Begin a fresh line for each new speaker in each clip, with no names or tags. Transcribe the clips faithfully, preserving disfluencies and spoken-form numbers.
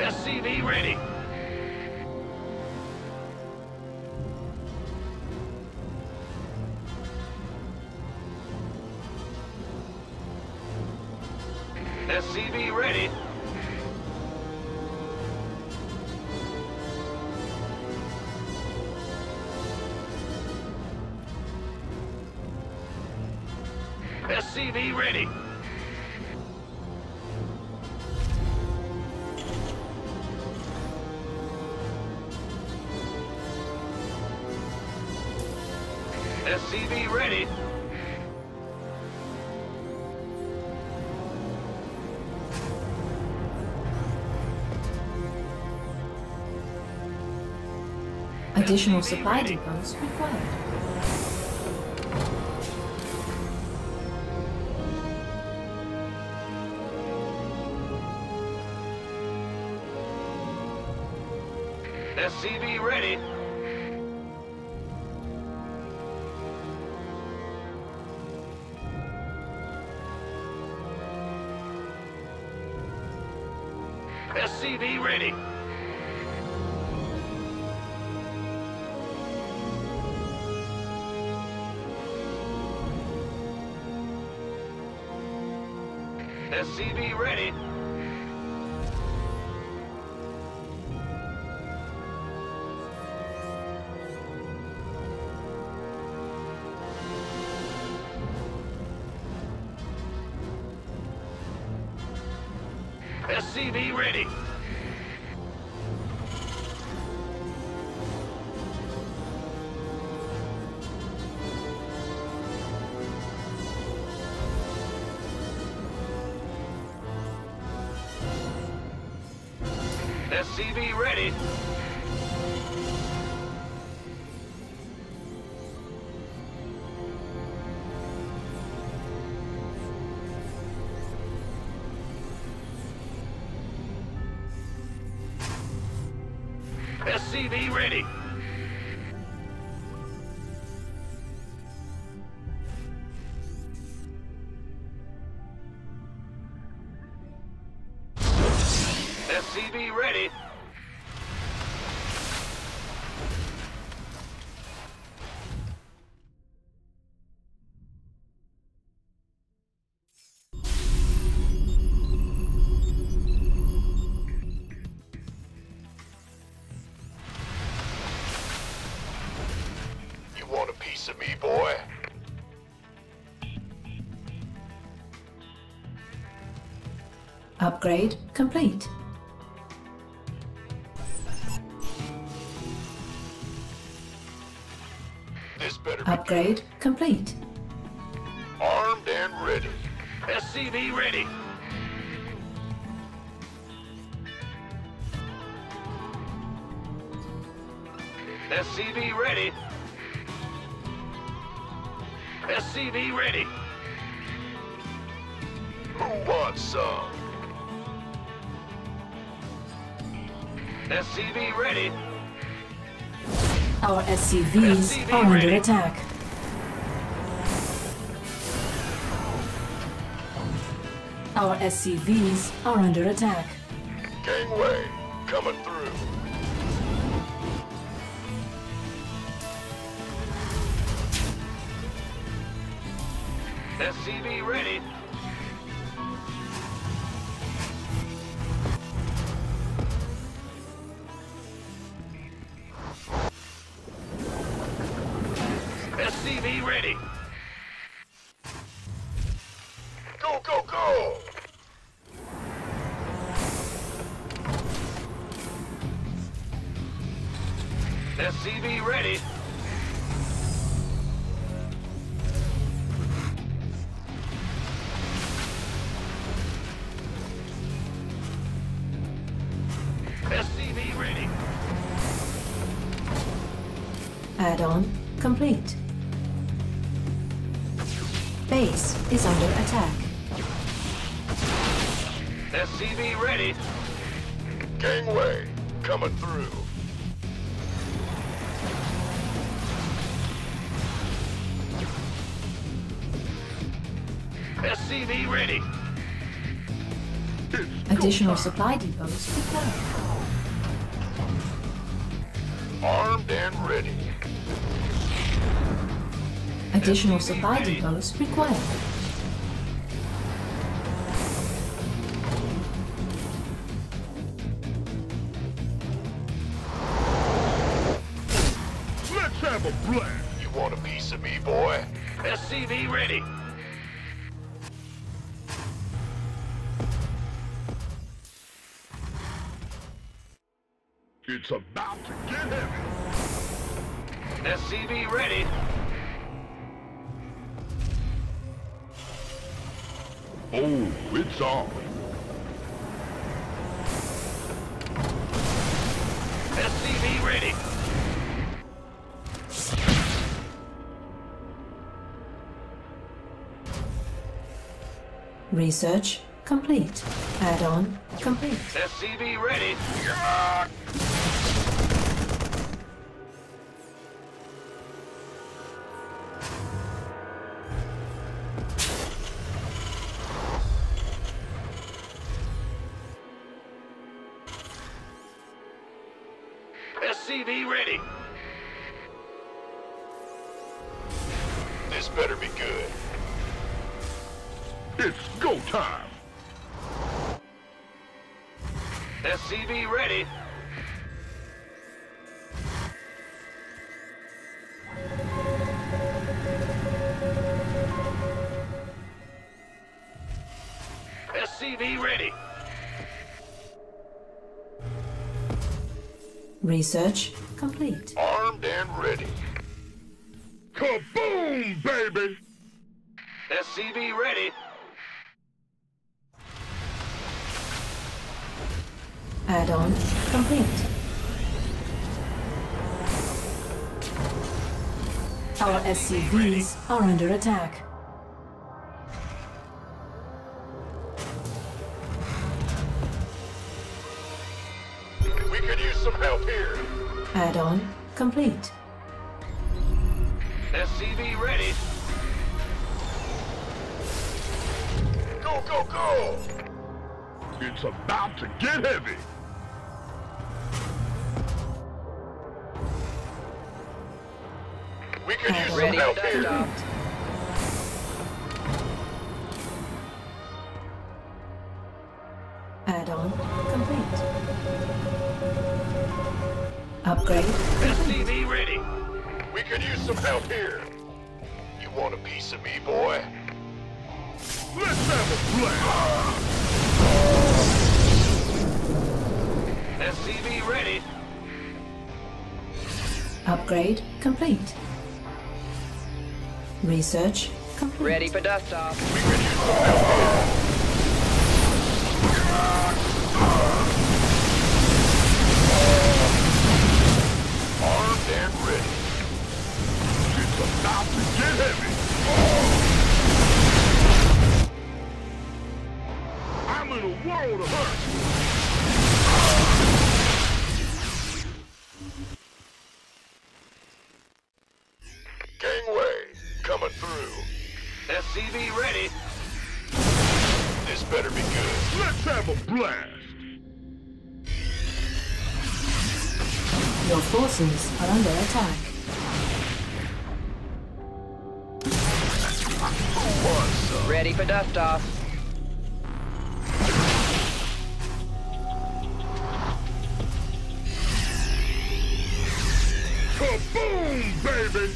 S C V ready. S C V ready. S C V ready. S C V ready.
Additional supply depots required.
S C V ready. S C V ready. S C V ready. S C V ready. S C V ready. S C V ready. S C V ready.
You want a piece of me, boy?
Upgrade complete.
This better be
Upgrade complete.
armed and ready.
S C V ready. S C V ready. S C V ready.
Who wants some?
S C V ready.
Our S C Vs
S C V
are under
ready.
attack. Our S C Vs are under attack.
Gangway, coming through.
S C V ready. S C V ready.
Go, go, go!
S C V ready. S C V ready.
Add-on complete. Base is under attack.
S C V ready.
Gangway, coming through.
S C V ready.
Additional supply depots prepared.
Armed and ready.
Additional supply depots required.
Let's have a blast. You want a piece of me, boy?
S C V ready.
It's about to get heavy.
S C V ready.
Oh, it's on.
S C V ready.
Research complete. Add-on complete.
S C V ready.
Yeah.
S C V ready.
This better be good. It's go time.
S C V ready. S C V ready.
Research complete.
Armed and ready. Kaboom, baby!
S C V ready.
Add-on complete. Our S C Vs are under attack.
We could use some help here.
Add-on complete.
S C V ready.
Go, go, go! It's about to get heavy. We could use some
Ready,
help
done,
here.
done. Add-on complete. Upgrade
S C
complete.
V ready.
We could use some help here. You want a piece of me, boy? Let's have a blast!
S C V ready.
Upgrade complete. Research complete.
Ready for dust off.
We could use some help here. Armed and ready. It's about to get heavy. I'm in a world of hurt. Gangway, coming through.
S C V ready.
This better be good. Let's have a blast.
Your forces are under attack.
Who wants some?
Ready for dust off.
Kaboom, baby!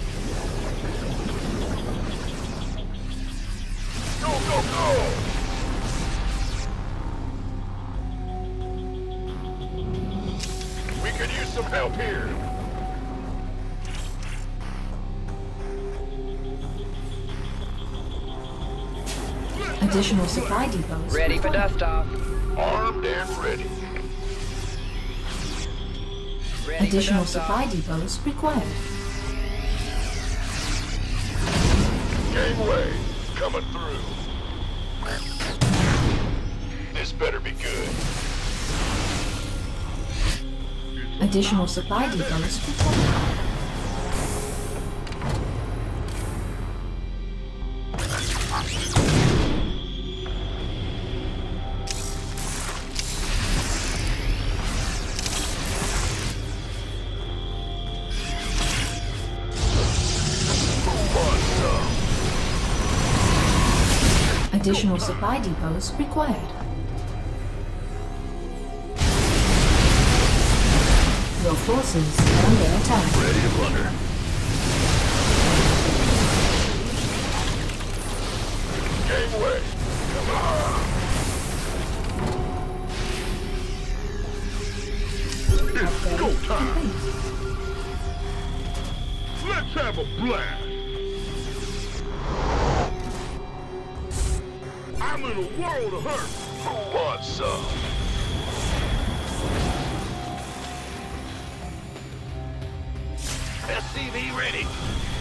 Go, go, go! We could use some help here.
Additional supply depots.
Ready for dust off.
Armed and ready.
Ready
Additional
for dust
supply
off.
depots required.
Gangway, coming through. This better be good.
Additional supply depots required. Additional supply depots required. Your forces are under attack.
Ready to plunder. Gangway. Come on. It's go time. Let's have a blast. I'm in a world of hurt. Who wants some?
S C V ready.